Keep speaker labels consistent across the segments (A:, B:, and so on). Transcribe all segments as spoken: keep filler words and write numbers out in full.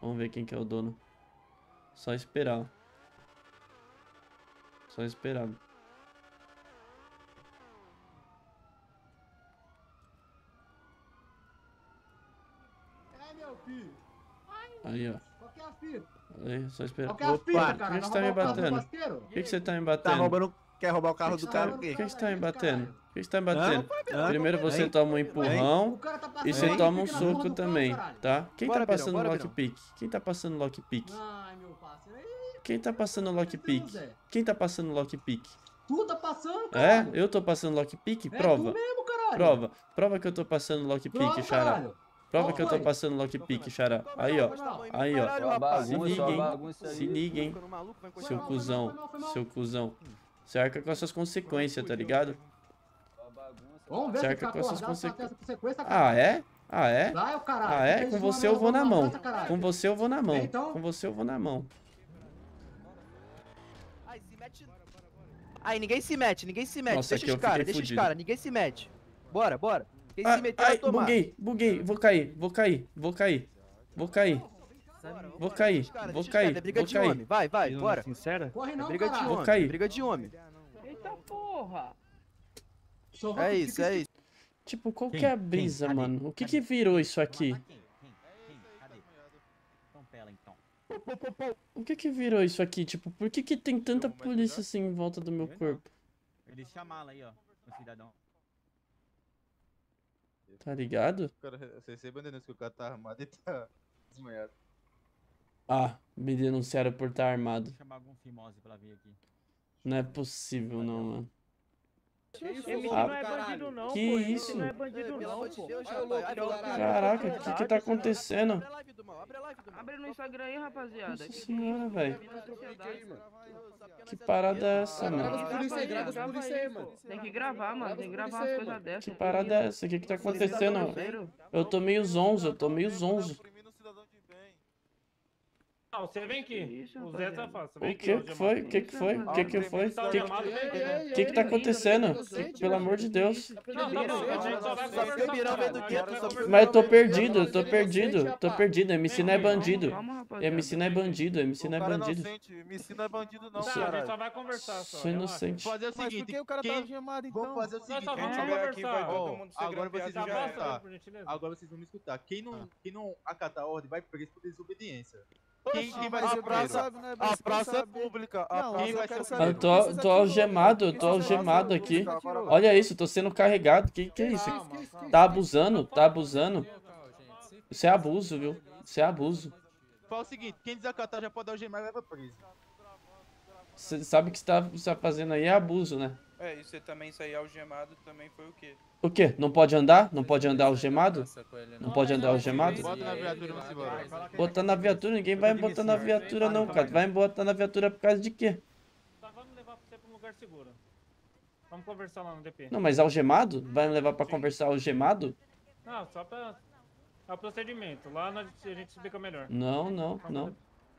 A: Vamos ver quem que é o dono. Só esperar. Só esperar.
B: É, meu filho.
A: Aí, ó.
B: Qual que é a fita?
A: Aí, só esperar.
B: Qual que é a
A: Opa,
B: fita,
A: por
B: cara?
A: que você
B: Vai
A: tá me
B: roubar o carro do
A: batendo?
B: parceiro?
A: Por que que você tá me
C: Tá
A: batendo?
C: roubando. Quer roubar o
A: Por
C: carro
A: que
C: do
A: você
C: cara
A: tá,
C: por quê?
A: por que você tá me
B: Isso,
A: batendo?
B: caralho.
A: Por que você tá me
C: Hã?
A: batendo?
C: Hã?
A: Primeiro você
C: Hein?
A: toma um empurrão
B: O cara tá passando
A: e você
B: lockpick
A: toma um
B: na porra
A: soco
B: do carro,
A: também,
B: caralho.
A: tá? Quem
C: Bora,
A: tá
C: Birão,
A: passando
C: bora,
A: lockpick? Quem tá passando lockpick?
B: Ai, meu parceiro. Aí,
A: Quem tá passando lockpick?
B: Zé.
A: Quem tá passando lockpick?
B: Tu tá passando,
A: É?
B: caralho.
A: Eu tô passando lockpick?
B: É tu
A: Prova.
B: mesmo, caralho.
A: Prova. Prova que eu tô passando lockpick,
B: Prova,
A: Xará.
B: caralho.
A: Prova
B: Qual
A: que eu tô
B: foi?
A: passando lockpick, Xará. Aí, ó. Aí, ó.
C: Caralho, rapaz.
A: Se liga, hein? Se liga, hein?
C: Ficando maluco, vai
A: Seu
B: mal, foi mal,
A: cuzão.
B: foi mal, foi mal.
A: Seu cuzão. Você arca com as suas consequências, tá ligado?
B: Vamos ver se
A: Cerca
B: ficar
A: com essas
B: acordado pra ter
A: consequências.
B: essa consequência,
A: Ah,
B: caralho.
A: é? Ah, é?
B: Vai, o caralho.
A: Ah, é?
B: Fica
A: Com
B: isso
A: você
B: uma
A: eu vou na
B: merda,
A: mão.
B: praça, caralho.
A: Com você eu vou na mão.
B: É, então?
A: Com você eu vou na mão.
C: Ai, se mete. Ai, ninguém se mete, ninguém se mete.
A: Nossa,
C: deixa
A: aqui eu
C: os caras,
A: fiquei
C: deixa os
A: fudido.
C: caras, ninguém se mete. Bora, bora. Quem
A: Ah,
C: se meter
A: ai,
C: vai tomar.
A: buguei, buguei. Vou cair, vou cair, vou cair. Vou cair. Vou cair, vou cair,
C: É briga
A: vou
C: de homem,
A: cair.
C: vai, vai, bora.
D: Sincera?
B: Corre
C: É
B: não,
C: briga de
B: caralho.
A: Vou
C: homem,
A: cair.
C: é briga de homem.
D: Eita porra!
B: Só vou
C: É
B: que
C: isso,
B: fica
C: é isso.
A: Tipo, qual
E: Quem?
A: que é a
E: Quem?
A: brisa,
E: Cadê?
A: mano? O que
E: Cadê?
A: que virou isso aqui?
E: Quem? Quem? Quem? Cadê? Então pela então.
A: O que que virou isso aqui? Tipo, por que que tem tanta polícia assim em volta do meu corpo?
E: Eles chamaram aí, ó, o cidadão.
A: Tá ligado?
F: Cara, você recebe a denúncia que o cara tá armado e tá desmaiado.
A: Ah, me denunciaram por estar armado.
E: Vou chamar algum fimose pra vir aqui.
A: Não é possível, não, mano.
D: M C
A: Ah,
D: não é bandido não,
A: que
D: pô.
A: isso?
D: M C não é bandido
C: Pelo
D: não,
C: amor de
D: pô.
C: Deus,
D: Olha o
C: rapaz.
D: louco,
C: Olha o
A: Caraca, o que que tá acontecendo?
C: Abre a live do mal, abre a live do mal.
D: Abre no Instagram aí, rapaziada.
A: Nossa
D: Que
A: senhora, velho.
D: sociedade.
A: Que parada é essa,
D: Grava
A: mano?
D: aí, grava aí, pô. Tem que gravar, mano. Tem que gravar umas coisas dessas.
A: Que parada é essa? O que que tá acontecendo? Eu tô meio zonzo, eu tô meio zonzo.
G: Não, você vem aqui.
D: Isso,
G: O Zé tá
D: rapaziada.
G: fácil.
A: O que que foi? O que que foi? O que que foi? O
G: Tá
A: que
G: chamado, vem aqui.
A: que que tá acontecendo? Que- Pelo amor de Deus.
G: Não, tá bom, a gente só vai
C: Só porque o Birão veio do gueto, só porque-
A: Mas eu tô perdido, eu tô perdido, tô perdido. M C não é bandido.
D: Calma, rapaziada.
A: M C não é bandido, M C não é bandido.
F: inocente, M C não é bandido não,
G: Tá, a gente só vai conversar só.
A: Sou inocente.
F: Fazer o
C: Mas por
F: seguinte,
C: que o cara tá
F: quem...
C: algemado então?
F: Vamos fazer o
G: Nós
F: seguinte,
G: só vamos
F: quem tiver aqui vai
G: conversar.
F: todo mundo ser agora vocês vão
G: Tá,
F: me
G: passa,
F: escutar.
G: por gentileza.
F: Agora vocês vão me escutar. Quem não, quem não acatar a ordem vai preso por desobediência. Quem,
C: Oxi,
F: quem vai
C: mas
F: ser
C: a
F: o primeiro?
C: praça, né,
F: A
C: mas
F: praça é
C: sabe.
F: pública. A
C: Não,
F: praça
C: eu
F: vai
C: quero
F: ser
C: saber.
F: o
A: Eu
F: primeiro.
A: tô, tô algemado, eu tô algemado aqui. Olha isso, tô sendo carregado. Que que é isso? Tá abusando, tá abusando. Isso é abuso, viu? Isso é abuso.
F: Fala o seguinte, quem desacatar já pode algemar e leva preso.
A: Você sabe que você tá, você tá fazendo aí é abuso, né?
H: É, e você também sair algemado também foi o quê?
A: O quê? Não pode andar? Não pode andar algemado? Não pode andar algemado?
F: Bota na viatura e vamos embora.
A: Botar na viatura? Ninguém vai me botar na viatura não, cara. Vai me botar na viatura por causa de quê?
G: Tá, vamos levar você pra um lugar seguro. Vamos conversar lá no D P.
A: Não, mas algemado? Vai me levar pra conversar algemado?
G: Não, só pra... É o procedimento. Lá nós- a gente explica melhor.
A: Não, não, não.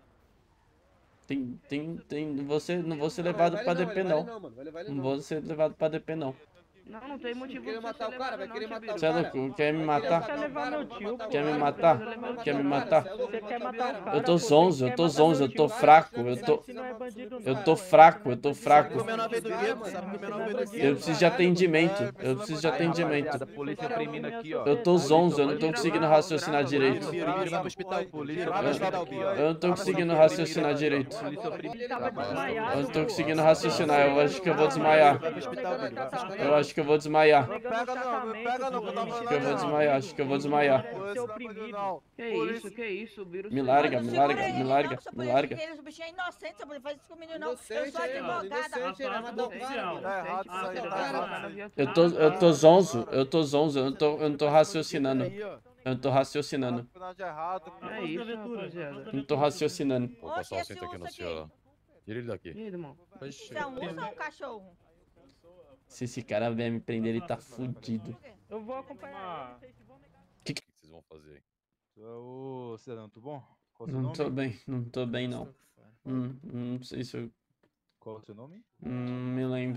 A: Tem, tem, tem, você, não vou ser levado pra D P não. Não vou ser levado pra D P não.
D: Não, não tem motivo
B: Querer
D: pra
B: matar
D: você
B: o cara,
D: levar
B: vai querer
D: não,
B: matar
D: Tibiru.
A: Você é louco? Quer me matar?
D: Quer levar meu tio, pô.
A: Quer me matar?
D: Precisa levar
A: Quer me
D: meu
A: matar?
D: tio. Você quer matar o cara,
A: Eu tô
D: pô,
A: zonzo,
D: você
A: eu
D: quer
A: tô
D: matar
A: zonzo,
D: meu
A: eu tô
D: tio.
A: fraco, eu tô,
D: Você não é bandido, não.
A: eu tô fraco, eu tô fraco.
C: O menor veio do gueto, sabe que o menor veio do gueto.
A: Eu preciso de atendimento, eu preciso de atendimento.
C: A polícia oprimindo aqui, ó.
A: Eu tô zonzo, eu não tô conseguindo raciocinar direito.
C: Biro, Biro, vai pro hospital. Polícia, vai pro hospital, Biro.
A: Eu não tô conseguindo raciocinar direito.
D: Ele tava desmaiado,
A: Eu não tô
D: pô.
A: conseguindo raciocinar, eu acho que eu vou desmaiar.
C: Vai pro hospital, Biro, vai pro hospital.
A: Eu acho que eu vou desmaiar.
D: Pega não, não pega não,
A: Acho que eu vou desmaiar, acho que eu vou desmaiar.
D: Ser oprimido. Que isso, que isso, o vírus.
A: Me larga, me larga, me larga, me larga.
I: Ele, o bichinho é inocente, você não faz isso comigo não. Eu
B: Inocente,
I: sou
B: aí, mano,
I: advogada.
B: inocente, ele vai matar o cara.
G: Tá
C: errado isso aí, tá errado.
A: Eu tô, eu tô zonzo, eu tô zonzo, eu não tô, eu não tô raciocinando. Eu não tô raciocinando.
D: É isso, rapaziada.
A: Não tô raciocinando.
I: Vou passar o cinto aqui no senhor.
J: Tira ele daqui.
D: E aí, irmão?
I: Você é um urso ou um cachorro?
A: Se esse cara vier me prender, ele tá fudido.
D: Eu vou acompanhar vocês.
J: O que vocês vão fazer?
F: Ô, cidadão, tudo bom? Qual o seu
A: Não
F: nome?
A: tô bem, não tô bem não. Hum, não sei se eu
F: Qual o seu nome?
A: hum, me lembro.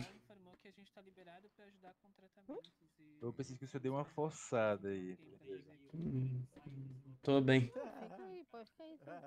F: Eu pensei que o senhor deu uma forçada aí.
A: Hum, tô bem.
I: Fica aí, pode ficar aí.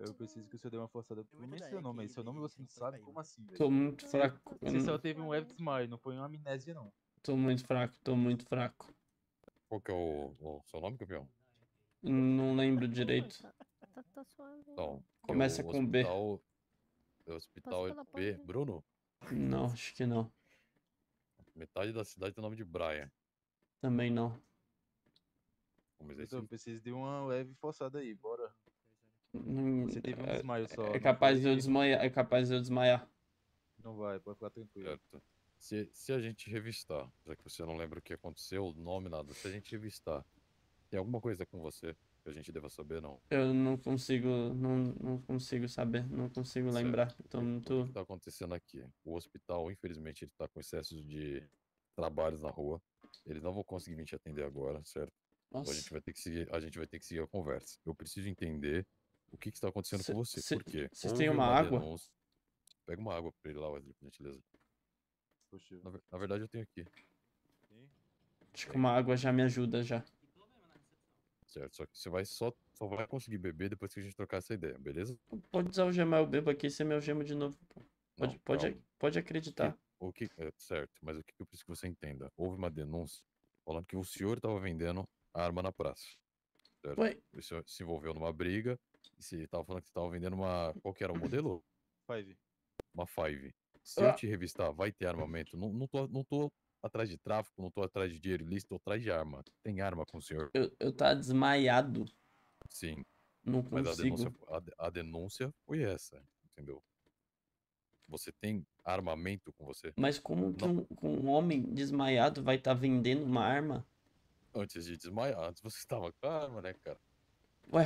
F: Eu preciso que o senhor dê uma forçada. Pelo menos seu nome aí. Seu nome você não sabe? Como assim, velho?
A: Tô muito fraco. eu
F: Você
A: não-
F: só teve um leve desmaio, não foi uma amnésia, não.
A: Tô muito fraco, tô muito fraco.
J: Qual que é o, o seu nome, campeão?
A: Não lembro direito.
K: Tá, tá suave.
J: Então, que
A: Começa
J: o
A: com B.
J: hospital, o hospital
K: pela
J: B,
K: porta.
J: Bruno?
A: Não, acho que não.
J: Metade da cidade tem o nome de Brian.
A: Também não.
J: Mas aí
F: Então, eu
J: se-
F: preciso de uma leve forçada aí, bora.
A: Não-
F: Você teve um
A: é-
F: desmaio só.
A: É
F: não
A: capaz de eu
F: foi?
A: desmaiar. É capaz de eu desmaiar.
F: Não vai, pode ficar tranquilo.
J: Certo. Se, se a gente revistar, já que você não lembra o que aconteceu, o nome, nada, se a gente revistar, tem alguma coisa com você que a gente deva saber, não?
A: Eu não consigo. Não, não consigo saber. Não consigo
J: Certo.
A: lembrar. Tô
J: O que-
A: muito.
J: O que está acontecendo aqui? O hospital, infelizmente, ele está com excessos de trabalhos na rua. Eles não vão conseguir vir te atender agora, certo? Então a
A: Nossa.
J: gente vai ter que seguir, a gente vai ter que seguir a conversa. Eu preciso entender o que, que está acontecendo
A: Cê-
J: com você.
A: cê-
J: Por quê?
A: vocês têm
J: Houve
A: uma água?
J: denúncia- Pega uma água pra ele lá, Wesley, por gentileza.
F: Poxa,
J: Na, ver- na verdade, eu tenho aqui,
A: Acho que uma água já me ajuda já.
J: certo? Só que você vai só, só vai conseguir beber depois que a gente trocar essa ideia, beleza?
A: Pode usar o gemar, eu bebo aqui, você me algema de novo. Pô. Pode,
J: Não,
A: pode,
J: calma.
A: pode acreditar.
J: O que, é, certo, mas o que eu preciso que você entenda? Houve uma denúncia falando que o senhor estava vendendo arma na praça, certo?
A: Ué,
J: O senhor se envolveu numa briga e você estava falando que você estava vendendo uma... Qual que era o modelo?
F: Five.
J: Uma Five. Se eu
A: Ah.
J: te revistar, vai ter armamento. Não, não, tô, não tô atrás de tráfico, não tô atrás de dinheiro ilícito, tô atrás de arma. Tem arma com o senhor?
A: eu, eu tá desmaiado.
J: Sim,
A: Não
J: mas a
A: consigo.
J: denúncia, a, de- a denúncia foi essa, entendeu? Você tem armamento com você?
A: Mas como que
J: Não.
A: um, que um homem desmaiado vai estar vendendo uma arma?
J: Antes de desmaiar, antes você estava com a arma, né, cara?
A: Ué,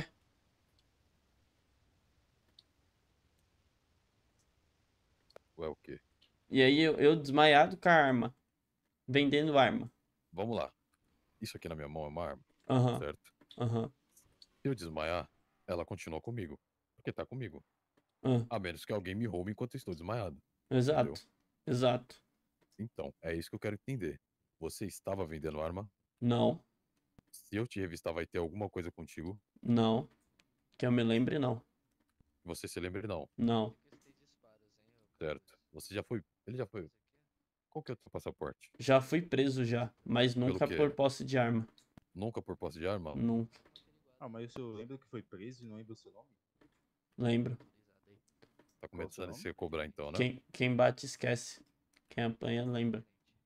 J: Ué, o quê?
A: e aí eu, eu desmaiado com a arma. Vendendo arma.
J: Vamos lá. Isso aqui na minha mão é uma arma,
A: Aham,
J: certo?
A: aham.
J: Se eu desmaiar, ela continua comigo. Porque tá comigo.
A: ah,
J: A menos que alguém me roube enquanto eu estou desmaiado.
A: Exato, exato.
J: Então, é isso que eu quero entender. Você estava vendendo arma?
A: Não,
J: Se eu te revistar, vai ter alguma coisa contigo?
A: não. Que eu me lembre, não.
J: Você se lembra? Não,
A: Não.
J: certo? Você já foi. Ele já foi. Qual que é o seu passaporte?
A: Já fui preso já, mas nunca
J: quê?
A: por posse de arma.
J: Nunca por posse de arma?
A: Nunca.
F: Ah, mas o senhor lembra que foi preso e não lembra o seu nome?
A: Lembro.
J: Tá
F: Qual o seu
J: começando a
F: nome?
J: se cobrar então, né?
A: Quem, quem bate esquece. Quem apanha lembra.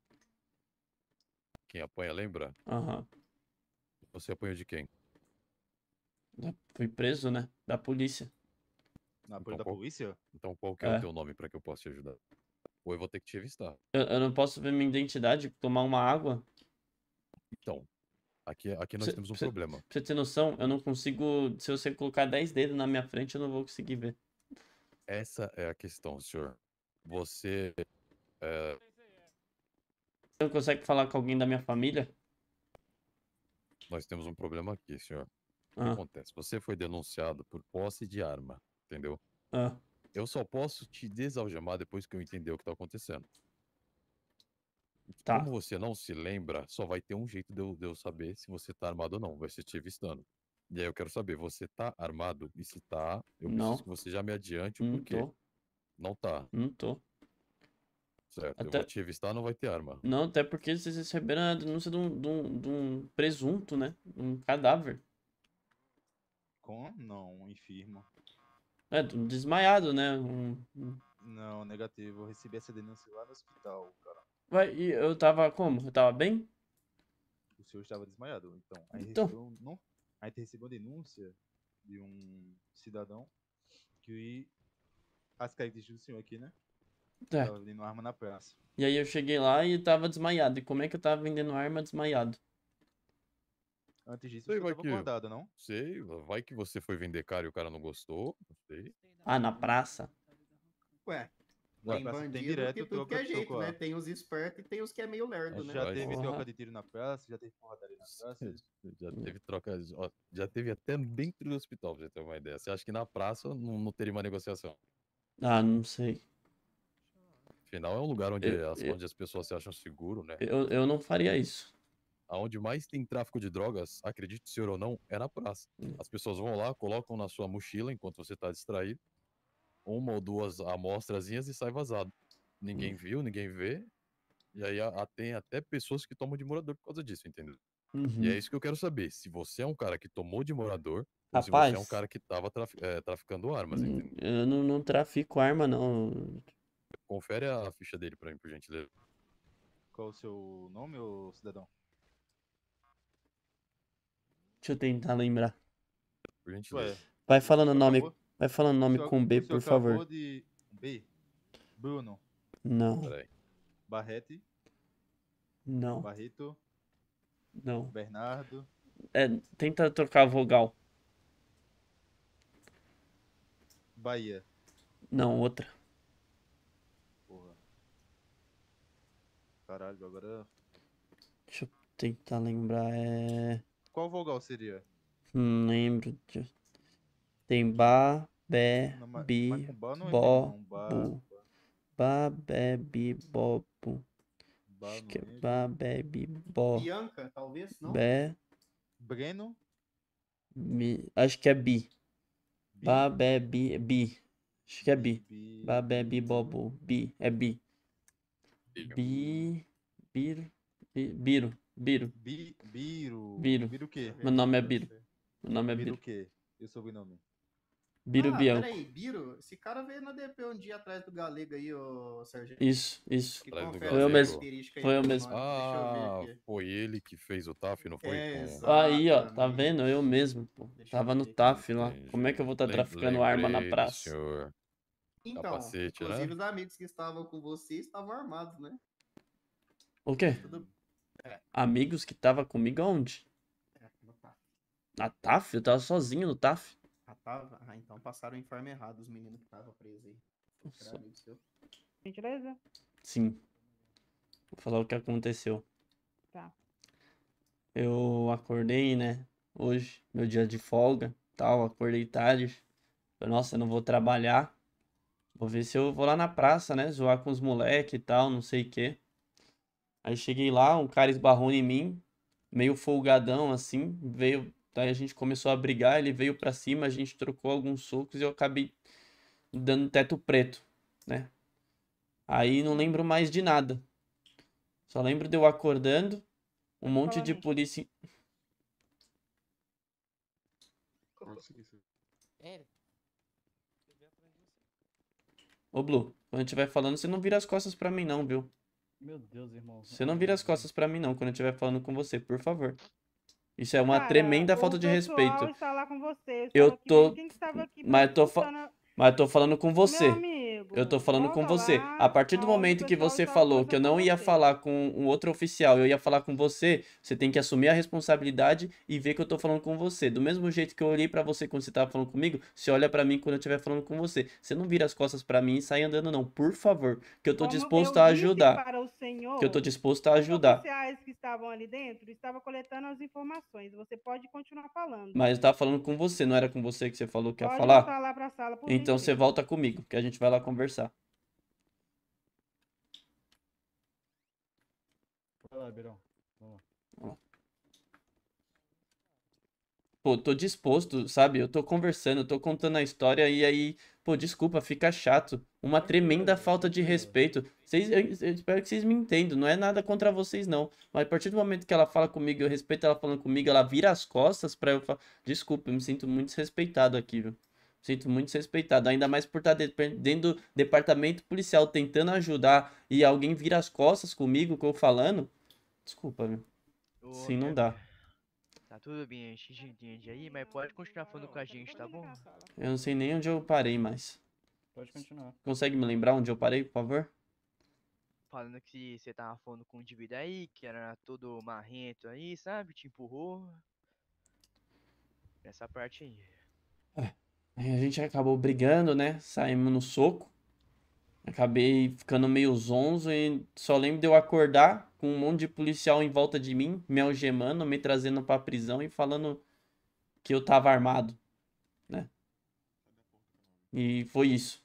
J: Quem apanha lembra?
A: Aham.
J: Você apanhou de quem?
A: Da- Fui preso, né? Da polícia.
F: Na
J: Então,
F: porta da
J: qual-
F: polícia?
J: Então qual que é,
A: É.
J: o teu nome pra que eu possa te ajudar? Ou eu vou ter que te revistar.
A: Eu, eu não posso ver minha identidade, tomar uma água.
J: Então, aqui, aqui nós
A: Cê-
J: temos um
A: cê-
J: problema.
A: Pra você ter noção, eu não consigo. Se você colocar dez dedos na minha frente, eu não vou conseguir ver.
J: Essa é a questão, senhor. Você. é,
A: Você não consegue falar com alguém da minha família?
J: nós temos um problema aqui, senhor. O que
A: Ah,
J: acontece? Você foi denunciado por posse de arma, entendeu?
A: ah.
J: Eu só posso te desalgemar depois que eu entender o que tá acontecendo.
A: Tá.
J: Como você não se lembra, só vai ter um jeito de eu, de eu saber se você tá armado ou não. Vai ser te avistando. E aí eu quero saber, você tá armado? E se tá, eu
A: Não.
J: preciso que você já me adiante o
A: Não
J: porquê.
A: tô,
J: Não tá,
A: não tô.
J: certo? Eu
A: Até-
J: vou te avistar, não vai ter arma.
A: Não, até porque vocês receberam a denúncia de um, de um, de um presunto, né? Um cadáver.
F: Com? Não, um enfermo.
A: É, de um desmaiado, né? Um, um-
F: Não, negativo. Eu recebi essa denúncia lá no hospital, cara.
A: Vai, e eu tava como? Eu tava bem?
F: O senhor estava desmaiado. Então, aí
A: Então.
F: recebeu, um- não, aí te recebeu uma denúncia de um cidadão que as características do senhor aqui, né?
A: É.
F: Tava vendendo arma na praça.
A: E aí eu cheguei lá e tava desmaiado. E como é que eu tava vendendo arma desmaiado?
F: Antes disso,
J: Sei,
F: você
J: vai
F: estava
J: que-
F: acordado, não?
J: Sei, vai que você foi vender caro e o cara não gostou. Não sei.
A: Ah, na praça?
B: Ué,
J: Ué,
B: tem
F: praça tem
B: bandido
F: direto
B: que tudo que
F: troca
B: é
F: de
B: jeito,
F: soco lá.
B: né? Tem os espertos e tem os que é meio lerdo, né?
F: Já
J: Mas-
F: teve
A: Porra.
F: troca de tiro na praça, já teve porradaria na praça.
J: Já teve troca, ó, já teve até dentro do hospital, pra você ter uma ideia. Você acha que na praça não, não teria uma negociação?
A: Ah, não sei.
J: Afinal, é um lugar onde,
A: Eu-
J: as,
A: eu-
J: onde as pessoas se acham seguro, né?
A: Eu, eu não faria isso.
J: aonde mais tem tráfico de drogas, acredite senhor ou não, é na praça. As pessoas vão lá, colocam na sua mochila enquanto você tá distraído, uma ou duas amostrazinhas e sai vazado. Ninguém viu, ninguém vê, e aí a, a- tem até pessoas que tomam de morador por causa disso, entendeu? E
A: Uhum.
J: é isso que eu quero saber, se você é um cara que tomou de morador, ou se você é um
A: Rapaz,
J: cara que tava trafi- eh, traficando armas,
A: hum,
J: entendeu?
A: eu não, não trafico arma, não.
J: Confere a ficha dele pra mim, por gentileza.
F: Qual o seu nome, ô cidadão?
A: Deixa eu tentar lembrar.
J: Por gentileza.
F: Ué,
A: Vai
F: o
A: falando
F: senhor
A: nome,
F: acabou-
A: vai falando
F: o
A: nome
F: senhor-
A: com B,
F: o senhor
A: por favor.
F: acabou de... B? Bruno.
A: Não,
J: Peraí.
F: Barrete.
A: não,
F: Barreto.
A: não.
F: Bernardo.
A: É, tenta trocar a vogal.
F: Bahia.
A: Não, outra.
F: Porra. Caralho, agora...
A: Deixa eu tentar lembrar. É.
F: Qual vogal seria?
A: Não lembro. Deixa eu- Tem Ba, Bé,
F: Não, mas-
A: Bi,
F: mas com Ba não é
A: Bo,
F: não. Ba,
A: Bu. Ba, Bé, Bi, Bo, Bu.
F: Ba
A: Acho
F: não
A: que é
F: entra.
A: Ba, Bé, Bi, Bo,
B: Bianca, talvez, não?
A: Bé,
F: Breno.
A: Mi. Acho que é Bi.
F: Bi.
A: Ba, Bé, Bi, Bi. Acho que é Bi.
F: Bi.
A: Ba, Bé, Bi, Bo, Bu. Bi. É Bi. Bi. Biro. Bi- Biro. Biro.
F: Bi. Biro.
A: Biro.
F: Biro o quê?
A: Meu nome é Biro. Meu nome é
F: Biro o
A: Biro.
F: quê? E o sobrenome?
A: Biro
B: ah,
A: Bianco.
B: peraí, Biro, esse cara veio na D P um dia atrás do Galego aí, ô Sargento.
A: Isso, isso.
B: Que
J: Atrás do
B: confere
A: Foi eu
B: as
A: mesmo.
B: características aí
A: Foi eu
B: do
A: mesmo.
B: nome. Deixa eu
J: Ah,
B: ver aqui.
J: foi ele que fez o T A F, não foi?
B: É,
J: Com-
B: exato.
A: Aí, ó, tá
B: Exatamente.
A: vendo? Eu mesmo, pô.
B: Deixa eu
A: Tava no
B: ver aqui.
A: T A F lá.
J: Entendi.
A: Como é que eu vou estar
J: Lem-
A: traficando arma na
J: lembrei do
A: praça?
J: senhor.
B: Então,
J: Capacete, né?
B: inclusive os amigos que estavam com você estavam armados, né?
A: O quê?
B: Tudo... É,
A: Amigos que tava comigo aonde?
B: é, no T A F.
A: Na T A F? Eu tava sozinho no T A F.
B: Ah, tava? Ah, então passaram o informe errado, os meninos que estavam presos aí.
A: Nossa.
B: Era amigo seu.
D: Gentileza?
A: Sim. Vou falar o que aconteceu.
D: Tá.
A: Eu acordei, né? Hoje, meu dia de folga, tal, acordei tarde. Falei, nossa, eu não vou trabalhar. Vou ver se eu vou lá na praça, né? Zoar com os moleques e tal, não sei o quê. Aí cheguei lá, um cara esbarrou em mim, meio folgadão assim, veio, daí a gente começou a brigar, ele veio pra cima, a gente trocou alguns socos e eu acabei dando teto preto, né? Aí não lembro mais de nada. Só lembro de eu acordando, um monte
D: Fala,
A: de
D: gente.
A: polícia. Ô, Blue, quando eu estiver falando, você não vira as costas pra mim não, viu?
E: Meu Deus, irmão.
A: Você não vira as costas pra mim não, quando eu estiver falando com você, por favor. Isso é uma
D: Cara,
A: tremenda
D: o
A: falta de
D: pessoal
A: respeito.
D: está lá com você.
A: Eu
D: estava aqui
A: tô-
D: vendo quem que estava aqui
A: mas eu tô fa-
D: escutando-
A: Mas eu tô falando com você.
D: Meu amigo,
A: Eu tô falando com
D: volta
A: você.
D: lá,
A: A partir do
D: aonde o
A: momento que
D: pessoal
A: você
D: está
A: falou que eu
D: conversando
A: não
D: com
A: ia
D: você.
A: falar com um outro oficial, eu ia falar com você, você tem que assumir a responsabilidade e ver que eu tô falando com você. Do mesmo jeito que eu olhei pra você quando você tava falando comigo, você olha pra mim quando eu estiver falando com você. Você não vira as costas pra mim e sai andando não, por favor, que eu tô
D: Como
A: disposto
D: eu
A: a
D: disse
A: ajudar.
D: para o senhor,
A: Que eu tô disposto a
D: os
A: ajudar.
D: oficiais que estavam ali dentro estavam coletando as informações. Você pode continuar falando.
A: Mas eu tava falando com você, não era com você que você falou que ia
D: Pode
A: falar?
D: voltar lá para a sala, por
A: Então você
D: gentileza.
A: volta comigo, que a gente vai lá conversar.
E: Vai lá, Beirão. Vamos lá.
A: Pô, tô disposto, sabe? Eu tô conversando, eu tô contando a história e aí, pô, desculpa, fica chato. Uma tremenda falta de respeito. Vocês, eu, eu espero que vocês me entendam, não é nada contra vocês não. Mas a partir do momento que ela fala comigo, eu respeito ela falando comigo, ela vira as costas pra eu falar. Desculpa, eu me sinto muito desrespeitado aqui, viu? Me sinto muito desrespeitado, ainda mais por estar dentro do departamento policial tentando ajudar e alguém vira as costas comigo, que eu falando. Desculpa, viu?
C: Ô,
A: Sim, não
C: meu
A: dá.
C: amigo, tá tudo bem, a gente entende aí, mas pode continuar falando com a gente, tá bom?
A: Eu não sei nem onde eu parei mais.
E: Pode continuar.
A: Consegue me lembrar onde eu parei, por favor?
C: Falando que você tava falando com o indivíduo aí, que era todo marrento aí, sabe? Te empurrou. Essa parte aí.
A: Aí a gente acabou brigando, né? Saímos no soco. Acabei ficando meio zonzo e só lembro de eu acordar com um monte de policial em volta de mim, me algemando, me trazendo pra prisão e falando que eu tava armado, né? E foi isso.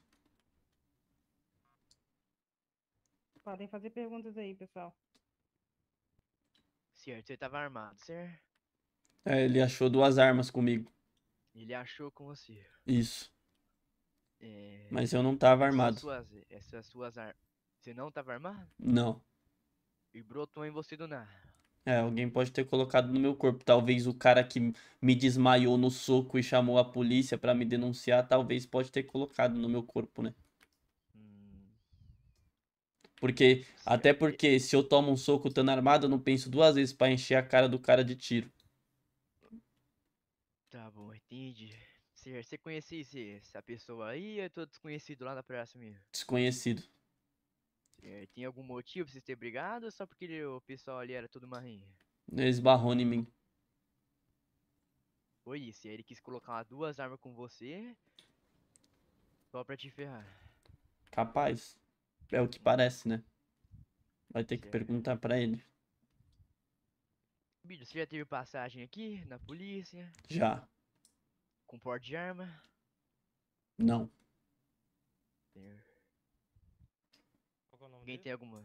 D: Podem fazer perguntas aí, pessoal.
C: Certo, você tava armado, certo?
A: É, ele achou duas armas comigo.
C: Ele achou com você.
A: Isso.
C: É...
A: Mas eu não tava
C: Essas
A: armado.
C: suas, essas suas armas. Você não tava armado?
A: Não.
C: E brotou em você do nada.
A: É, alguém pode ter colocado no meu corpo. Talvez o cara que me desmaiou no soco e chamou a polícia pra me denunciar, talvez pode ter colocado no meu corpo, né?
C: Hum,
A: Porque, até
C: certo.
A: porque se eu tomo um soco estando armado, eu não penso duas vezes pra encher a cara do cara de tiro.
C: Tá bom, entendi. Certo, você conhecia esse, essa pessoa aí ou é todo desconhecido lá na praça mesmo?
A: Desconhecido.
C: Certo, tem algum motivo pra vocês terem brigado ou só porque ele- o pessoal ali era tudo marrinho?
A: Ele esbarrou em mim.
C: Foi isso, e aí ele quis colocar duas armas com você só pra te ferrar.
A: Capaz. É o que parece, né? Vai ter que
C: Certo.
A: perguntar pra ele.
C: Bicho, você já teve passagem aqui na polícia,
A: Já.
C: com porte de arma?
A: Não.
C: Certo.
G: Qual que é o nome
C: Alguém
G: dele?
C: tem alguma...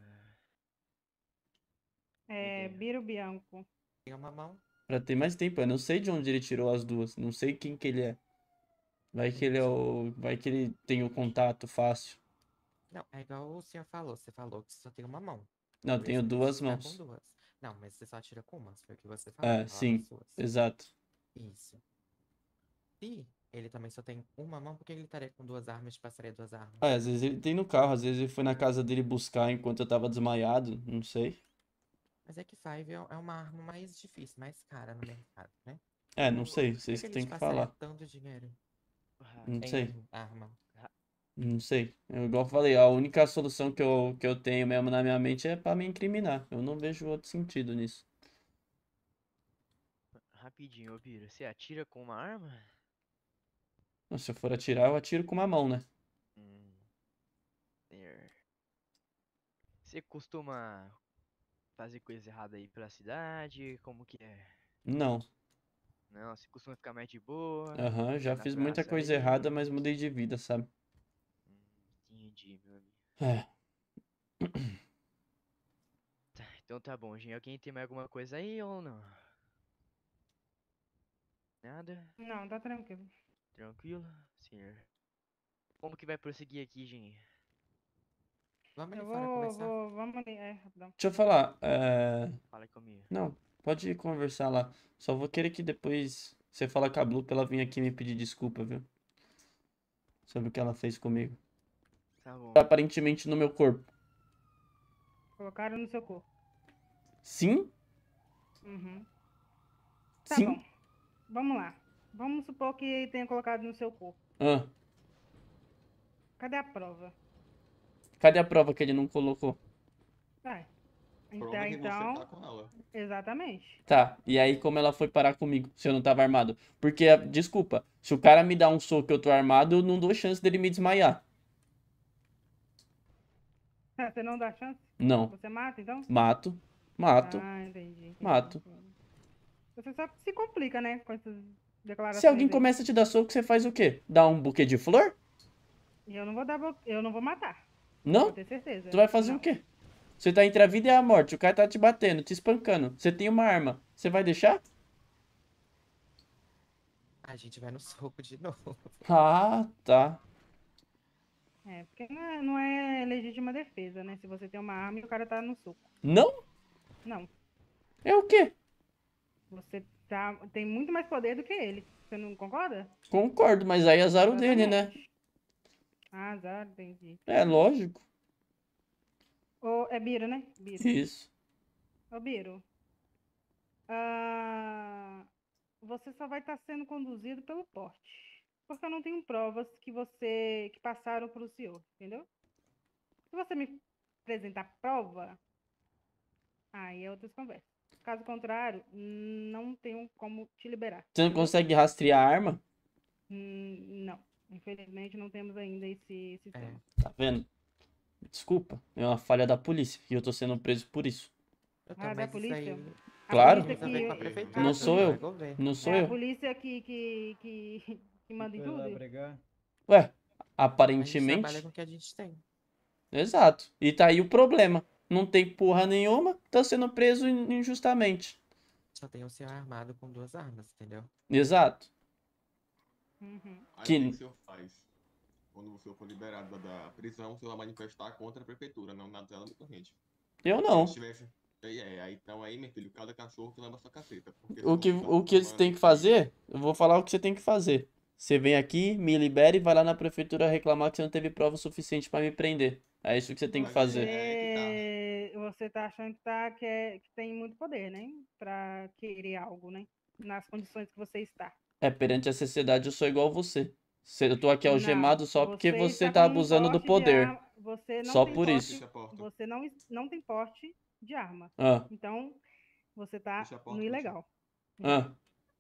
D: É,
C: Ideia.
D: Biro Bianco.
K: Tem uma mão.
A: Pra ter mais tempo. Eu não sei de onde ele tirou as duas. Não sei quem que ele é. Vai que ele é o. Vai que ele tem o contato fácil.
K: Não, é igual o senhor falou. Você falou que só tem uma mão.
A: Não,
K: Por
A: tenho
K: isso que
A: duas
K: você tá
A: mãos.
K: com duas. Não, mas você só atira com uma. Foi o que você falou.
A: É,
K: palavras
A: sim.
K: suas.
A: Exato.
K: Isso. E ele também só tem uma mão, porque ele estaria com duas armas, passaria duas armas.
A: Ah, às vezes ele tem no carro, às vezes ele foi na casa dele buscar enquanto eu tava desmaiado, não sei.
K: Mas é que Five é é uma arma mais difícil, mais cara no mercado, né?
A: É, não
K: Por
A: sei,
K: que
A: vocês
K: que
A: que
K: ele
A: tem
K: te
A: que
K: passaria
A: falar.
K: tanto dinheiro
C: Ah,
A: Não
K: em
A: sei,
K: arma?
A: não sei. Eu, igual eu falei, a única solução que eu, que eu tenho mesmo na minha mente é pra me incriminar. Eu não vejo outro sentido nisso.
C: rapidinho, ô Biro, você atira com uma arma?
A: Não, se eu for atirar, eu atiro com uma mão, né?
C: Hum. Certo. Você costuma fazer coisa errada aí pela cidade? Como que é?
A: Não.
C: Não, você costuma ficar mais de boa?
A: Aham, já
C: ficar na
A: fiz muita
C: praça
A: coisa
C: aí?
A: errada, mas mudei de vida, sabe?
C: Hum, entendi, meu amigo.
A: É.
C: Tá, então tá bom, gente. Alguém tem mais alguma coisa aí ou não? Nada?
D: Não, tá tranquilo.
C: Tranquilo? Certo. Como que vai prosseguir aqui, gente?
K: Vamos
D: Eu
K: ali fora
D: vou,
K: conversar.
D: vou, vamos ali, é, rapidão.
A: Deixa eu falar, é...
C: Fala comigo.
A: Não, pode conversar lá. Só vou querer que depois você fala com a Blue pra ela vir aqui me pedir desculpa, viu? Sobre o que ela fez comigo.
C: Tá bom.
A: Aparentemente no meu corpo.
D: Colocaram no seu corpo.
A: Sim?
D: Uhum. Tá
A: Sim?
D: bom. Vamos lá. Vamos supor que tenha colocado no seu corpo.
A: Ah,
D: Cadê a prova?
A: cadê a prova que ele não colocou?
D: Vai.
F: Prova
D: Então,
F: que você tá
D: então,
F: com ela.
D: exatamente.
A: Tá, e aí como ela foi parar comigo, se eu não tava armado? Porque, desculpa, se o cara me dá um soco e eu tô armado, eu não dou chance dele me desmaiar.
D: Ah, você não dá chance?
A: Não.
D: Você mata, então?
A: Mato, mato,
D: Ah, entendi. entendi.
A: mato.
D: Você só se complica, né? Com essas declarações
A: Se alguém
D: aí.
A: começa a te dar soco, você faz o quê? Dá um buquê de flor?
D: E eu não vou dar, bo- eu não vou matar.
A: Não?
D: Vou ter certeza.
A: Tu vai fazer
D: Não.
A: o quê? Você tá entre a vida e a morte, o cara tá te batendo, te espancando. Você tem uma arma, você vai deixar?
K: A gente vai no soco de novo.
A: Ah, tá.
D: É, porque não é, não é legítima defesa, né? Se você tem uma arma e o cara tá no soco.
A: Não?
D: Não.
A: É o quê?
D: Você tá, tem muito mais poder do que ele. Você não concorda?
A: Concordo, mas aí é azar o dele, né?
D: Exatamente. Ah, azar, entendi.
A: É lógico.
D: Ô, é Biro, né? Biro.
A: Isso.
D: Ô, Biro. Ah, você só vai estar sendo conduzido pelo porte. Porque eu não tenho provas que você que passaram para o senhor, entendeu? Se você me apresentar prova, aí é outras conversas. Caso contrário, não tenho como te liberar.
A: Você não consegue rastrear a arma?
D: Hum, Não. Infelizmente não temos ainda esse sistema.
A: Tá vendo? Desculpa, é uma falha da polícia e eu tô sendo preso por isso.
K: Eu tô,
D: Ah, da
K: mas isso
D: polícia?
K: aí
D: A
A: Claro.
D: polícia
K: tem a ver com a
D: que-
K: prefeitura,
A: Não sou eu.
K: é governo.
A: Não sou
D: É a
A: eu.
D: polícia que, que, que, que manda em
E: Foi lá
D: tudo?
E: brigar.
A: Ué,
K: A gente
A: aparentemente.
K: trabalha com o que a gente tem.
A: Exato. E tá aí o problema. não tem porra nenhuma, tá sendo preso in- injustamente.
K: Só tem um senhor armado com duas armas, entendeu?
A: Exato.
D: Uhum.
L: Aí
A: Que-
L: o que o senhor faz? Quando o senhor for liberado da, da prisão, o senhor vai manifestar contra a prefeitura, não na tela do corrente.
A: Eu não.
L: Se tivesse... É, é, aí, então aí, meu filho, cada cachorro que leva a sua caceta. Porque
A: O que,
L: senão você tá
A: o que você
L: tomando
A: tem que fazer, eu vou falar o que você tem que fazer. Você vem aqui, me libera e vai lá na prefeitura reclamar que você não teve prova suficiente pra me prender. É isso que você tem que
L: Mas
A: fazer.
D: Você, você tá achando que, tá, que, é, que tem muito poder, né? Pra querer algo, né? Nas condições que você está.
A: É, perante a sociedade eu sou igual você. Se- Eu tô aqui algemado
D: Não,
A: só porque você
D: está
A: tá
D: com um
A: abusando do
D: porte de
A: poder.
D: arma- Você não
A: Só
D: tem
A: por
D: porte-
A: isso.
L: Fecha a porta.
D: Você não, es- não tem porte de arma.
A: Ah,
D: Então, você tá
L: Fecha a porta,
D: no
L: Cleitinho.
D: ilegal.
A: ah,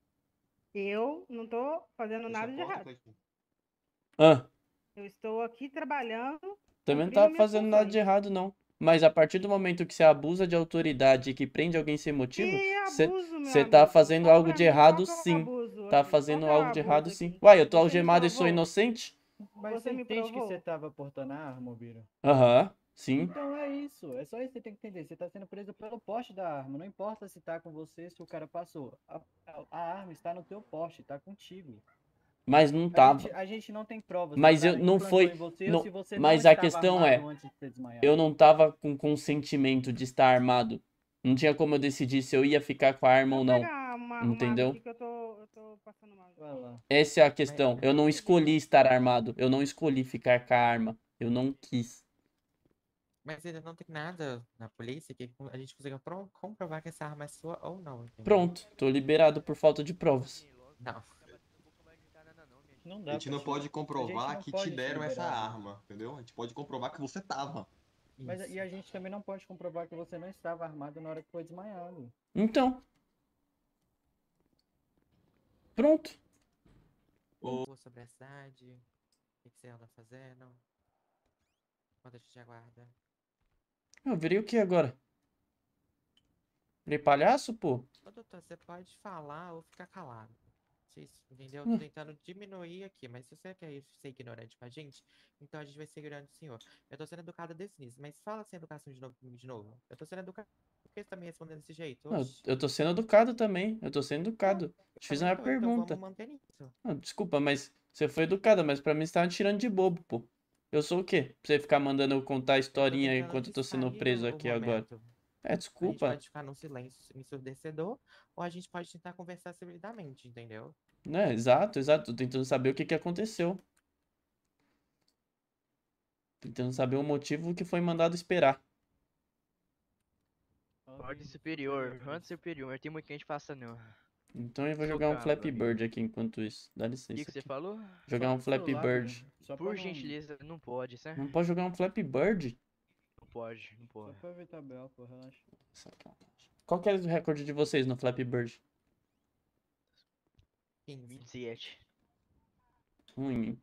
D: Eu não tô fazendo
L: Fecha
D: nada
L: a
D: de
L: porta,
D: errado.
L: Cleitinho.
A: ah.
D: Eu estou aqui trabalhando.
A: Também não
D: cumprindo
A: tá
D: minhas
A: fazendo nada de
D: funções.
A: errado, não. Mas a partir do momento que você abusa de autoridade e que prende alguém sem motivo,
D: Que
A: você
D: abuso, meu
A: você tá
D: amigo?
A: fazendo
D: Fala
A: algo
D: pra
A: de
D: mim,
A: errado,
D: qual que é o
A: sim.
D: abuso
A: Tá
D: aqui?
A: fazendo
D: Qual que é o
A: algo de errado,
D: abuso
A: sim.
D: aqui?
A: Uai, eu tô
D: Você me
A: algemado e sou
D: provou?
A: inocente?
M: Mas
D: Você
M: você
D: me
M: entende que
D: provou?
M: você tava portando a arma, Biro?
A: Aham, sim.
M: Então é isso, é só isso que você tem que entender. Você tá sendo preso pelo porte da arma. Não importa se tá com você, se o cara passou. A, a- a arma está no teu porte, tá contigo.
A: Mas não
M: A
A: tava.
M: gente, a gente não tem provas
A: Mas
M: se o
A: eu
M: cara
A: não
M: implantou
A: foi.
M: em você
A: não-
M: ou se você
A: mas
M: não
A: a
M: estava
A: questão é,
M: armado antes de ser desmaiado.
A: eu não tava com consentimento de estar armado. Não tinha como eu decidir se eu ia ficar com a arma ou
D: Deixa eu
A: não.
D: pegar uma, uma arma
A: Entendeu?
D: aqui que eu tô, eu tô passando mal.
M: Vai lá.
A: Essa é a questão. Eu não escolhi estar armado. Eu não escolhi ficar com a arma. Eu não quis.
K: Mas ainda não tem nada na polícia que a gente consiga pro- comprovar que essa arma é sua ou não, entendeu?
A: Pronto, tô liberado por falta de provas.
K: Não.
M: Não
L: A
M: dá,
L: gente não
M: cachorro.
L: pode comprovar
M: A gente não
L: que
M: pode
L: te
M: ser
L: deram essa
M: liberado.
L: arma, entendeu? A gente pode comprovar que você tava.
M: Mas
K: Isso.
M: e a gente também não pode comprovar que você não estava armado na hora que foi desmaiado.
A: Então. Pronto.
K: Um pouco sobre a cidade, o que que você anda fazendo, quando a gente aguarda.
A: Eu virei o que agora? Virei palhaço, pô?
K: Ô, doutor, você pode falar ou ficar calado. Isso, entendeu?
A: Hum.
K: Tô tentando diminuir aqui, mas se você quer ser ignorante com a gente, então a gente vai ser ignorante do senhor. Eu tô sendo educada desse início, mas fala sem educação de novo comigo de novo. Eu tô sendo educado. Por que você tá me respondendo desse jeito?
A: Não,
K: Oxi.
A: eu tô sendo educado também. Eu tô sendo educado. Te fiz
K: Também
A: uma
K: tô, então
A: pergunta.
K: vamos manter nisso.
A: Não, desculpa, mas você foi educada, mas pra mim você tava me tirando de bobo, pô. Eu sou o quê? Pra você ficar mandando eu contar a
K: Eu tô
A: historinha
K: tentando
A: enquanto eu tô sendo
K: distrair
A: preso
K: o- o
A: aqui agora.
K: momento.
A: É,
K: A gente
A: desculpa.
K: pode ficar num silêncio ensurdecedor, ou a gente pode tentar conversar civilizadamente, entendeu?
A: Né, exato, exato. Tô tentando saber o que que aconteceu. Tentando saber o motivo que foi mandado esperar.
C: Ordem superior, ordem superior, tem muito que a gente passa não.
A: Então eu vou jogar um
C: Socado,
A: Flappy
C: amigo.
A: Bird aqui enquanto isso. Dá
C: O
A: licença.
C: que, que você
A: aqui.
C: falou?
A: Jogar
M: Só
A: um
M: do
A: Flappy
M: celular,
A: Bird.
M: Biro. Só pra
C: Por
M: não-
C: gentileza, não pode, certo?
A: Não pode jogar um Flappy Bird?
C: Não pode, não
M: Só
C: pode.
M: pra evitar Bel, pô, relaxa.
A: Sacanagem. Qual que é o recorde de vocês no Flappy Bird?
K: quinze.
C: vinte e sete.
A: Ruim.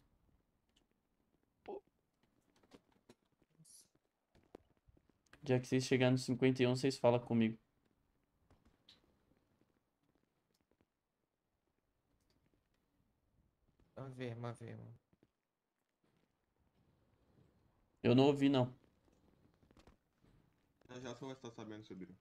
A: Já que vocês chegarem no cinquenta e um, vocês falam comigo.
K: Vamos ver, vamos ver.
A: Eu não ouvi, não.
L: Já já você vai estar sabendo, seu Biro.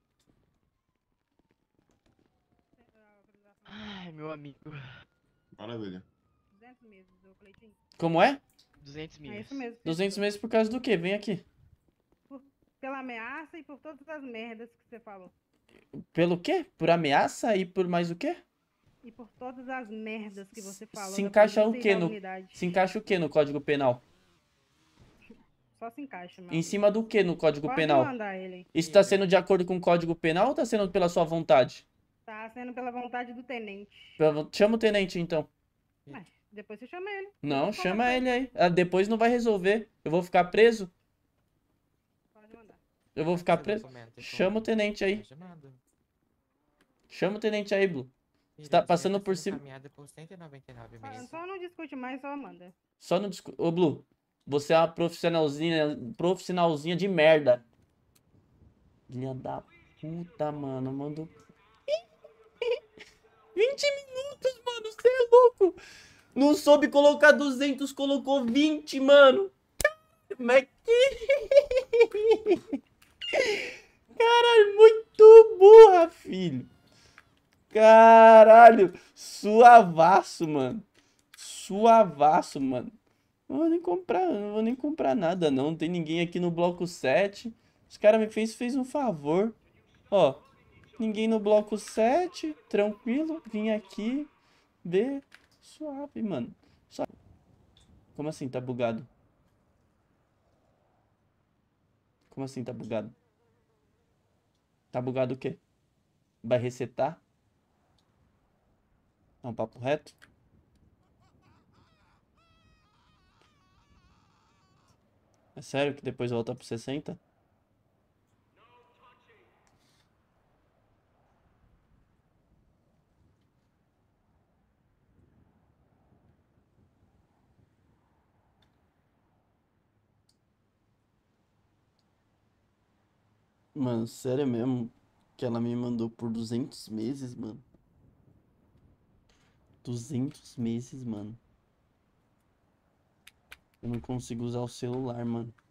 C: Ai, meu amigo.
L: Maravilha.
D: duzentos meses, ô Cleitinho.
A: Como é?
C: duzentos mil.
D: É isso mesmo.
A: duzentos meses por causa do quê? Vem aqui.
D: Pela ameaça e por todas as merdas que você falou.
A: Pelo quê? Por ameaça e por mais o quê?
D: E por todas as merdas que você falou.
A: Se
D: da
A: encaixa o
D: polícia e
A: quê
D: da
A: no...
D: unidade.
A: Se encaixa o quê no Código Penal?
D: Só se encaixa, meu
A: Em
D: amigo.
A: cima do quê no Código
D: Pode
A: Penal?
D: mandar ele.
A: Isso tá sendo de acordo com o Código Penal ou tá sendo pela sua vontade?
D: Tá sendo pela vontade do tenente.
A: Pela- Chama o tenente, então.
D: Mas depois você chama ele.
A: Não,
D: Vamos
A: chama
D: conversar.
A: ele aí. Ah, depois não vai resolver. Eu vou ficar preso?
D: Pode mandar.
A: Eu vou ficar
K: Seu
A: preso?
K: documento, então.
A: Chama o tenente aí.
K: Tá chamado.
A: Chama o tenente aí, Blue. Você
K: Querido,
A: tá
K: você
A: passando
K: tá
A: por
K: sendo
A: cima.
K: encaminhado por cento e noventa e nove
D: Só,
K: meses.
D: só não discute mais, só manda.
A: Só no disco. Ô, Blue, você é uma profissionalzinha, profissionalzinha de merda. Filha da puta, mano. Mandou. vinte minutos, mano. Você é louco. Não soube colocar duzentos, colocou vinte, mano. Como é que. Caralho, muito burra, filho. Caralho, suavaço, mano. Suavaço, mano. Não vou nem comprar, não vou nem comprar nada, não. Não tem ninguém aqui no bloco sete. Os caras me fez, fez um favor. Ó, ninguém no bloco sete. Tranquilo, vim aqui ver. Suave, mano. Suave. Como assim, tá bugado? Como assim, tá bugado? Tá bugado o quê? Vai resetar? É um papo reto? É sério que depois volta pro sessenta? Mano, sério mesmo que ela me mandou por duzentos meses, mano? duzentos meses, mano. Eu não consigo usar o celular, mano.